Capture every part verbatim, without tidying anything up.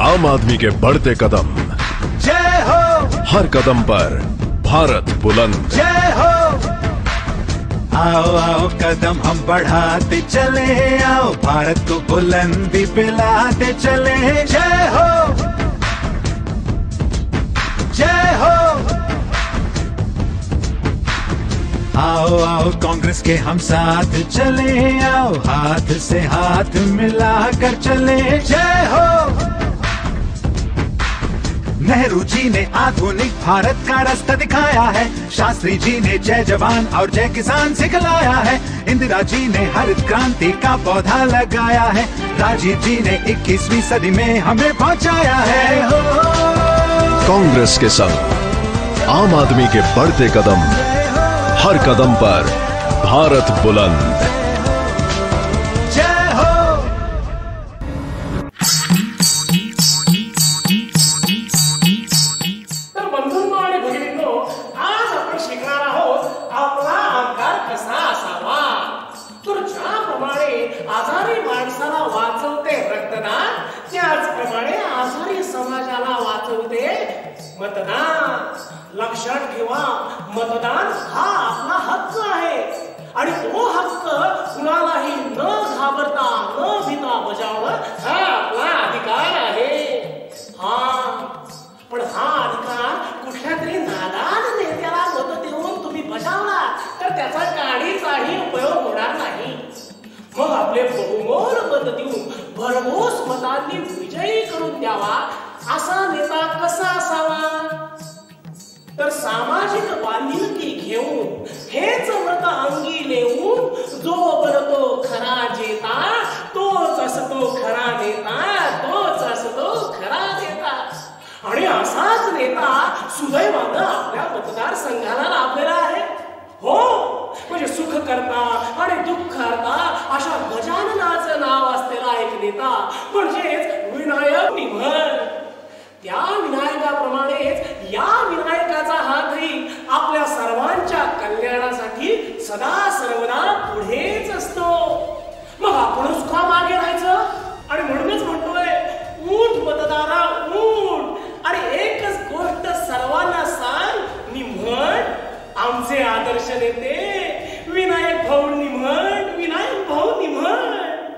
आम आदमी के बढ़ते कदम, जय हो। हर कदम पर भारत बुलंद, जय हो। आओ आओ कदम हम बढ़ाते चले, आओ भारत को बुलंदी पिलाते चले। जय हो, जय हो। आओ आओ कांग्रेस के हम साथ चले, आओ हाथ से हाथ मिलाकर चले। जय हो। नेहरू जी ने आधुनिक भारत का रास्ता दिखाया है, शास्त्री जी ने जय जवान और जय किसान सिखलाया है, इंदिरा जी ने हरित क्रांति का पौधा लगाया है, राजीव जी ने इक्कीसवीं सदी में हमें पहुंचाया है। हो कांग्रेस के संग आम आदमी के बढ़ते कदम, हर कदम पर भारत बुलंद। मतदान लक्षात ठेवा, मतदान हा आपला हक्क आहे आणि तो हक्क कुणालाही न घाबरता न भीता बजावणं हा आपला अधिकार आहे। हा पण हा अधिकार कुठल्या तरी नादान नेत्याला मत देऊन तुम्ही बजावला तर त्याचा काडीचाही उपयोग होणार नाही। मग आपले बहुमोल मत देऊन भरघोस मतांनी विजयी करून द्यावा असा नेता कसा असावा? तर सामाजिक बांधिलकी घेऊन हेच मत अंगी लेऊन जो बनतो खरा जेता, तोच असतो खरा नेता, तोच असतो खरा नेता। आणि असाच नेता सुदैवानं आपल्या मतदारसंघाला लाभलेला आहे। हो, म्हणजे सुख करता आणि दुःख करता अशा गजाननाचं नाव असलेला एक नेता म्हणजेच विनायक निमण। त्या विनायकाप्रमाणेच या विनायकाचा हातही आपल्या सर्वांच्या कल्याणासाठी सदा सर्वदा पुढेच असतो। मग आपणच का मागे राहायचं? आणि म्हणूनच म्हणतोय, उठ मतदारा उठ आणि एकच गोष्ट सर्वांना सांग, निमण आमचे आदर्श नेते विनायक भाऊ निमण, विनायक भाऊ निमण।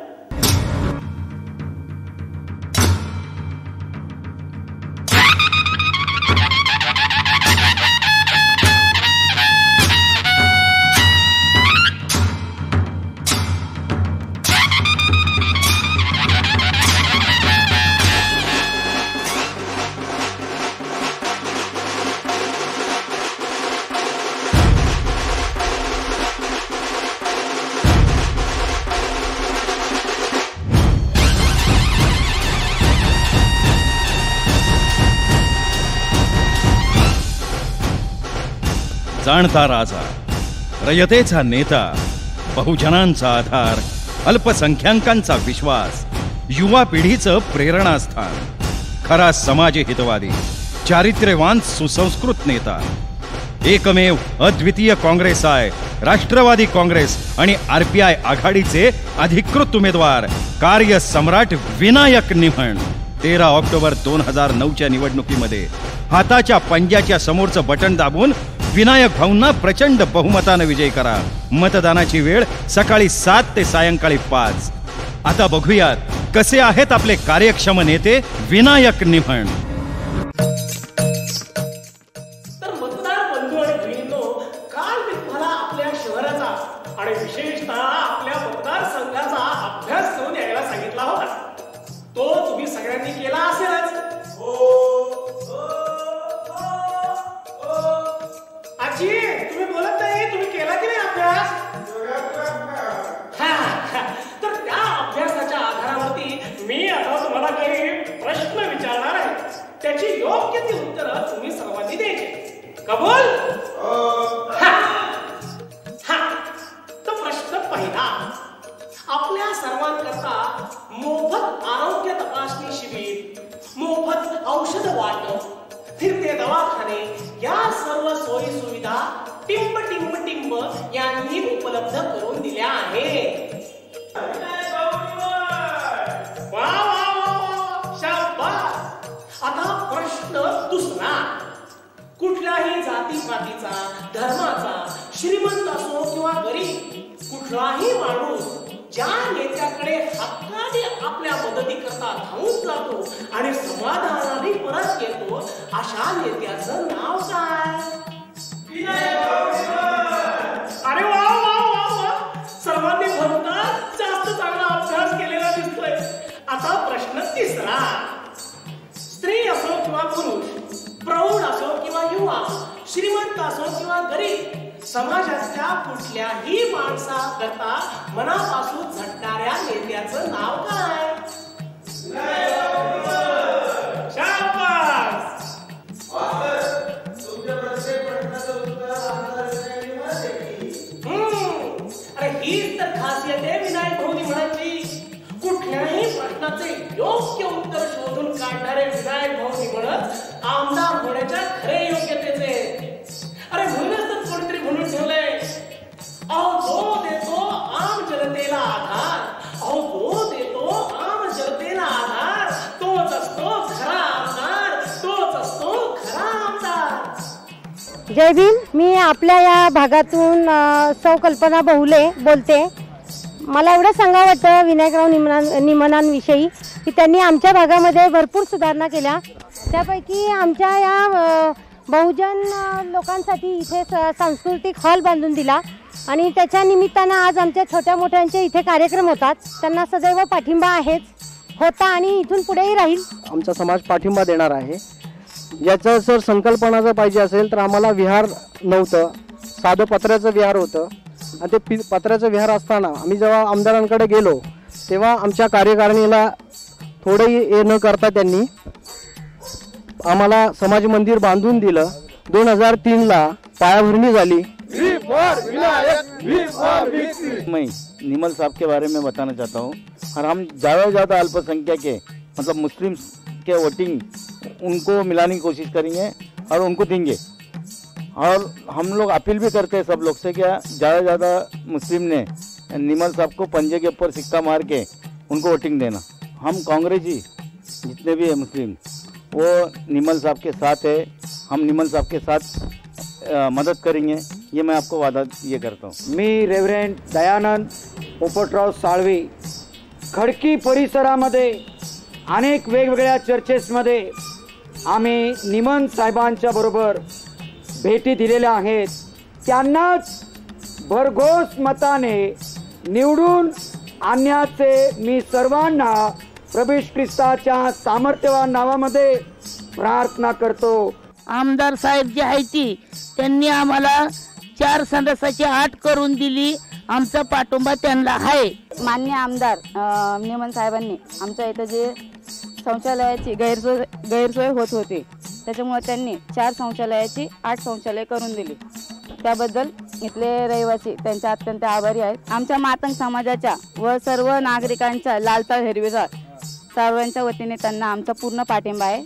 जाणता राजा, रयतेचा नेता, बहुजनांचा आधार, अल्पसंख्याकांचा विश्वास, युवा पिढीचं प्रेरणास्थान, खरा समाज हितवादी, चारित्र्यवान सुसंस्कृत नेता, एकमेव अद्वितीय काँग्रेस आहे राष्ट्रवादी काँग्रेस आणि आरपीआय आघाडीचे अधिकृत उमेदवार कार्य सम्राट विनायक निमण। तेरा ऑक्टोबर दोन हजार नऊच्या निवडणुकीमध्ये हाताच्या पंजाच्या समोरचं बटन दाबून विनायक भाऊंना प्रचंड बहुमताने विजयी करा। मतदानाची वेळ सकाळी सात ते सायंकाळी पाच। आता बघूयात कसे आहेत आपले कार्यक्षम नेते विनायक निमण। तर मतदार बंधू आणि भगिनींनो, काल मी तुम्हाला आपल्या शहराचा आणि विशेषतः आपल्या मतदारसंघाचा अभ्यास करून यायला सांगितला होता। तो तुम्ही सगळ्यांनी केला असेलच। आजी, तुम्ही बोलत नाही, तुम्ही केला की नाही अभ्यास? तर त्या अभ्यासाच्या आधारावरती मी आता तुम्हाला काही प्रश्न विचारणार आहे, त्याची योग्य ती उत्तरं तुम्ही सर्वांनी द्यायची। कबूल? हा, तर प्रश्न पहिला, आपल्या सर्वांकरता मोफत आरोग्य तपासणी शिबिर, मोफत औषध वाटप, फिरते दवाखाने या सर्व सोयी सुविधा टिंब टिंब टिंब यांनी उपलब्ध करून दिल्या आहेत। वा वा वा, शाबास। जातीपातीचा, धर्माचा, श्रीमंत असो किंवा गरीब, कुठलाही माणूस ज्या नेत्याकडे हक्काने आपल्या मदतीकरता धावून जातो आणि समाधानाने परत येतो, अशा नेत्याचं नाव काय? अरे वा वा वा वा, सर्वांनी भरपूर जास्त चांगला अभ्यास केलेला दिसतोय. आता प्रश्न तिसरा. स्त्री असो किंवा पुरुष, प्रौढ असो किंवा युवा, श्रीमंत असो किंवा गरीब, समाजातल्या कुठल्याही माणसाकरता मनापासून झटणाऱ्या नेत्याचं नाव काय? शाबास. हम्म, अरे हीच तर खासियत आहे विनायक भाऊ निमणांची. कुठल्याही प्रश्नाचे योग्य उत्तर शोधून काढणारे विनायक भाऊ निमणच आमदार होण्याच्या खरे योग्यतेचे. अरे म्हणूनच तर कोणीतरी म्हणून ठेवलंय, अहो जो देतो आम जनतेला आधार, अहो जो देतो आम जनतेला आधार, तोच असतो खरा आमदार, तोच असतो खरा आमदार. जय भीम. मी आपल्या या भागातून सौ कल्पना बहुले बोलते. मला एवढं सांगावं वाटतं विनायकराव निमना निमणांविषयी की त्यांनी आमच्या भागामध्ये भरपूर सुधारणा केल्या. त्यापैकी आमच्या या बहुजन लोकांसाठी इथे सांस्कृतिक हॉल बांधून दिला आणि त्याच्या निमित्तानं आज आमच्या छोट्या मोठ्यांचे इथे कार्यक्रम होतात. त्यांना सदैव पाठिंबा आहेच, होता आणि इथून पुढेही राहील. आमचा समाज पाठिंबा देणार आहे. याचं जर संकल्पना जर पाहिजे असेल तर आम्हाला विहार नव्हतं, साधं पत्र्याचं विहार होतं आणि ते पि पत्र्याचं विहार असताना आम्ही जेव्हा आमदारांकडे गेलो तेव्हा आमच्या कार्यकारिणीला थोडंही हे न करता त्यांनी आम्हाला समाज मंदिर बांधून दिलं. दोन हजार तीन ला पायाभरणी झाली. मैं निमल साहब के बारे में बताना चाहता हूँ. और हम ज़्यादा से ज़्यादा अल्पसंख्यक के मतलब मुस्लिम के वोटिंग उनको मिलाने की कोशिश करेंगे और उनको देंगे. और हम लोग अपील भी करते हैं सब लोग से क्या ज़्यादा से ज़्यादा मुस्लिम ने निमल साहब को पंजे के ऊपर सिक्का मार के उनको वोटिंग देना. हम कांग्रेसी जितने भी है मुस्लिम वो निमल साहब के साथ है. हम निमल साहब के साथ आ, मदद करेंगे, ये मैं आपको वादा ये करता हूँ. मी रेव्हरेंड दयानंद पोपटराव साळवी खडकी परिसरामध्ये अनेक वेगवेगळ्या चर्चेसमध्ये आम्ही निमन साहेबांच्या बरोबर भेटी दिलेल्या आहेत. त्यांनाच भरघोस मताने निवडून आणण्याचे मी सर्वांना प्रभू ख्रिस्ताच्या सामर्थ्यवान नावामध्ये प्रार्थना करतो. आमदार साहेब जी आहे ती त्यांनी आम्हाला चार सदस्याची आठ करून दिली. आमचा पाठिंबा त्यांना आहे. मान्य आमदार निमन साहेबांनी आमच्या इथं जे शौचालयाची गैरसोय गैरसोय होत होती त्याच्यामुळे त्यांनी चार शौचालयाची आठ शौचालय करून दिली. त्याबद्दल इथले रहिवासी त्यांचे अत्यंत आभारी आहेत. आमच्या मातंग समाजाच्या व सर्व नागरिकांच्या लालता हिरवीचा सर्वांच्या वतीने त्यांना आमचा पूर्ण पाठिंबा आहे.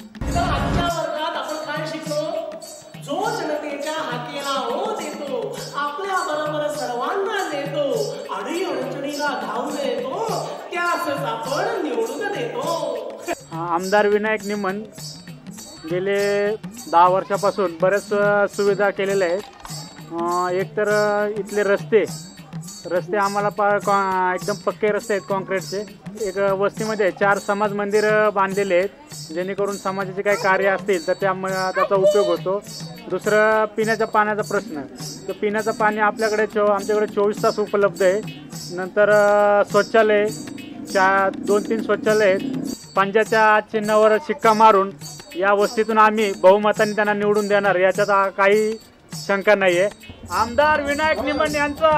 जो जनतेच्या हाकेला हो देतो, आपल्या बरोबर सर्वांना देतो, अडी अडचणीला धावून येतो, त्याच आपण निवडून देतो. आमदार विनायक निमन गेले दहा वर्षापासून बऱ्याच सुविधा केलेल्या आहेत. एक तर इथले रस्ते रस्ते आम्हाला पा एकदम पक्के रस्ते आहेत कॉन्क्रीटचे. एक वस्तीमध्ये चार समाज मंदिर बांधलेले आहेत जेणेकरून समाजाचे काही कार्य असतील तर त्या त्याचा उपयोग होतो. दुसरं पिण्याच्या पाण्याचा प्रश्न. तर पिण्याचं पाणी आपल्याकडे चो आमच्याकडे चोवीस तास उपलब्ध आहे. नंतर शौचालय चार दोन तीन शौचालय आहेत. पंजाच्या चिन्हावर शिक्का मारून या वस्तीतून आम्ही बहुमताने त्यांना निवडून देणार याच्यात काही शंका नाहीये. आमदार विनायक निमन यांचा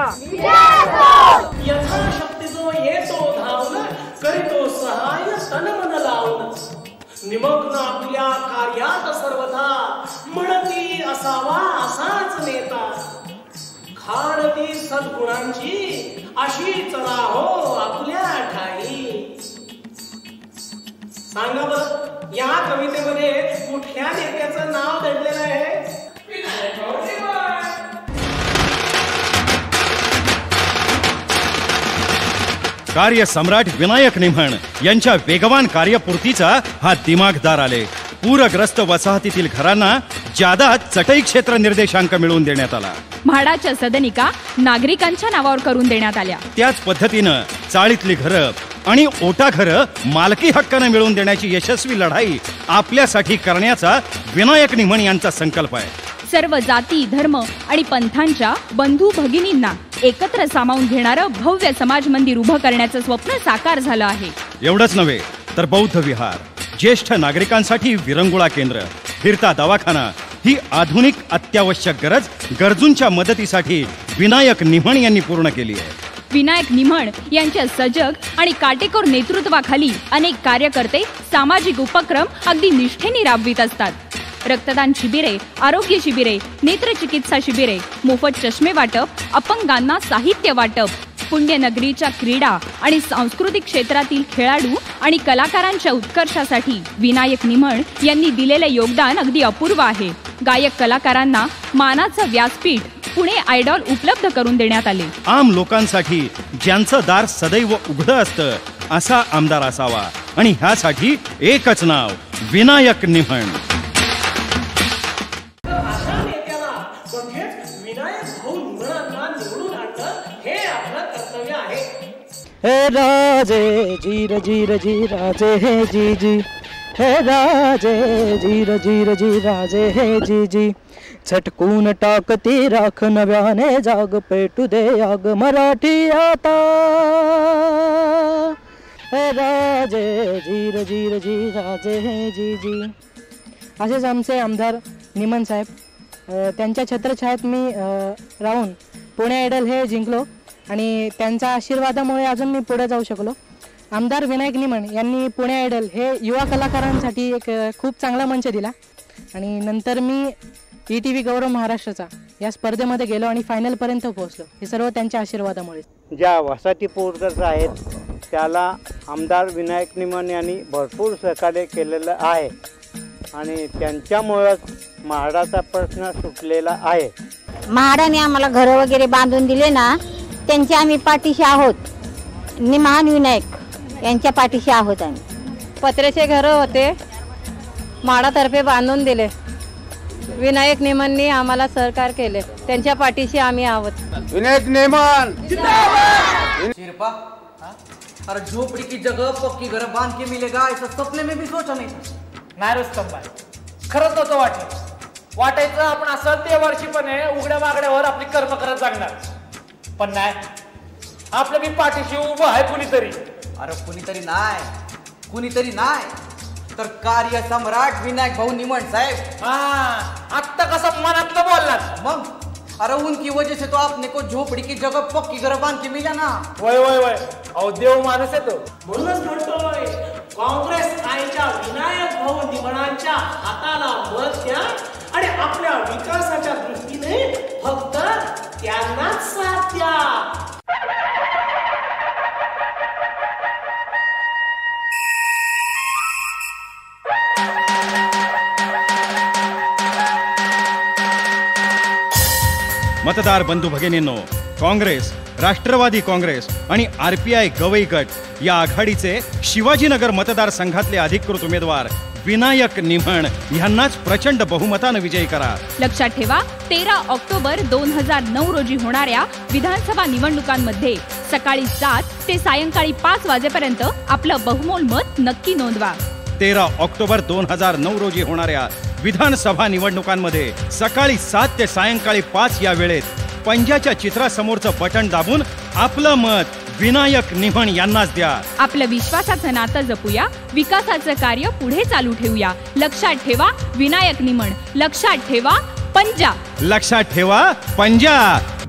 यथाशक्ती जो येतो धावून करीतो सहाय्य तन मन लावून. निमग्न आपल्या कार्यात सर्वथा म्हणती असावा असाच नेता. खाणती सद्गुणांची अशीच राहो आपल्या ठाई. सांगा बरं या कवितेमध्ये कुठल्या नेत्याचं नाव दडलेलं आहे? कार्य सम्राट विनायक निमण यांच्या वेगवान कार्यपूर्तीचा हा दिमागदार आलेख. पूरग्रस्त वसाहतीतील घरांना जादा चटई क्षेत्र निर्देशांक मिळवून देण्यात आला. म्हाडाच्या सदनिका नागरिकांच्या नावावर करून देण्यात आल्या. त्याच पद्धतीनं चाळीतली घरं आणि ओटा घरं मालकी हक्काने मिळवून देण्याची यशस्वी लढाई आपल्यासाठी करण्याचा विनायक निमण यांचा संकल्प आहे. सर्व जाती धर्म आणि पंथांच्या बंधू भगिनींना एकत्र सामावून घेणारं भव्य समाज मंदिर उभं करण्याचं स्वप्न साकार झालं आहे. एवढंच नव्हे तर बौद्ध विहार, ज्येष्ठ नागरिकांसाठी विरंगुळा केंद्र, फिरता दवाखाना ही आधुनिक अत्यावश्यक गरज गरजूंच्या मदतीसाठी विनायक निमण यांनी पूर्ण केली आहे. विनायक निमण यांच्या सजग आणि काटेकोर नेतृत्वाखाली अनेक कार्यकर्ते सामाजिक उपक्रम अगदी निष्ठेने राबवित असतात. रक्तदान शिबिरे, आरोग्य शिबिरे, नेत्रचिकित्सा शिबिरे, मोफत चष्मे वाटप, अपंगांना साहित्य वाटप, पुण्यनगरीच्या क्रीडा आणि सांस्कृतिक क्षेत्रातील खेळाडू आणि कलाकारांच्या उत्कर्षासाठी विनायक निमण यांनी दिलेले योगदान अगदी अपूर्व आहे. गायक कलाकारांना मानाचं व्यासपीठ पुणे आयडॉल उपलब्ध करून देण्यात आले. आम लोकांसाठी ज्यांचं दार सदैव उघडं असतं असा आमदार असावा आणि ह्यासाठी एकच नाव विनायक निमण. हे राजे जीर जीर जी राजे हे जी जी, हे राजे जीर जीर जी राजे हे जी जी, झटकून टाकती राख नव्याने जाग पेटू दे आग मराठी आता. हे राजे जीर जीर जी राजे हे जी जी. असेच आमचे आमदार निमण साहेब, त्यांच्या छत्रछायेत मी राहून पुणे आयडल हे जिंकलो आणि त्यांच्या आशीर्वादामुळे अजून मी पुढे जाऊ शकलो. आमदार विनायक निमण यांनी पुणे आयडल हे युवा कलाकारांसाठी एक खूप चांगला मंच दिला आणि नंतर मी ई टी व्ही गौरव महाराष्ट्राचा या स्पर्धेमध्ये गेलो आणि फायनलपर्यंत पोहोचलो. हे सर्व त्यांच्या आशीर्वादामुळे. ज्या वसाहती पूरग्रस्त आहेत त्याला आमदार विनायक निमण यांनी भरपूर सहकार्य केलेलं आहे आणि त्यांच्यामुळेच म्हाडाचा प्रश्न सुटलेला आहे. म्हाडाने आम्हाला घरं वगैरे बांधून दिले ना, त्यांच्या आम्ही पाठीशी आहोत. निमहान विनायक यांच्या पाठीशी आहोत आम्ही. पत्र्याचे घरं होते, म्हाडातर्फे बांधून दिले. विनायक निमणनी आम्हाला सहकार केले, त्यांच्या पाठीशी आम्ही आहोत. विनायक निमण शिरपा, अरे झोपड़ी की जगह पक्की घर बांध के मिलेगा ऐसा सपने में भी सोचा नहीं था. नाही रुस्तम भाई, खरंच नव्हतं वाटलं. वाटायचं आपण असं देवर्षीपणे उघड्या मागड्यावर आपली कर्म करत जागणार, पण नाही, आपल्या मी पाठीशी उभं आहे कुणीतरी. अरे कुणीतरी नाही, कुणीतरी नाही तर कार्य सम्राट विनायक भाऊ निमण साहेब. हाँ, आत्ता कसं मनातलं बोललात मग. अरे उनकी वजह से तो आपने को झोपड़ी की जगह पक्की घर बांध के मिला ना. वय वय वय अहो देव माणूस आहे तो. म्हणूनच म्हणतोय काँग्रेस आईच्या विनायक भाऊ निमणांच्या हाताला मत द्या आणि आपल्या विकासाच्या दृष्टीने फक्त त्यांनाच साथ द्या. मतदार बंधू भगिनींनो, काँग्रेस, राष्ट्रवादी काँग्रेस आणि आर पी आय गवई गट या आघाडीचे शिवाजीनगर मतदारसंघातले अधिकृत उमेदवार विनायक निमण यांनाच प्रचंड बहुमतानं विजयी करा. लक्षात ठेवा, तेरा ऑक्टोबर दोन हजार नऊ रोजी होणाऱ्या विधानसभा निवडणुकांमध्ये सकाळी सात ते सायंकाळी पाच वाजेपर्यंत आपलं बहुमोल मत नक्की नोंदवा. तेरा ऑक्टोबर दोन हजार नऊ रोजी होणाऱ्या विधानसभा निवडणुकांमध्ये सकाळी सात ते सायंकाळी पाच या वेळेत पंजाच्या चित्रासमोरचं बटन दाबून आपलं मत विनायक निमण यांनाच द्या. आपलं विश्वासाचं नातं जपूया, विकासाचं कार्य पुढे चालू ठेवूया. लक्षात ठेवा विनायक निमण, लक्षात ठेवा पंजा, लक्षात ठेवा पंजा.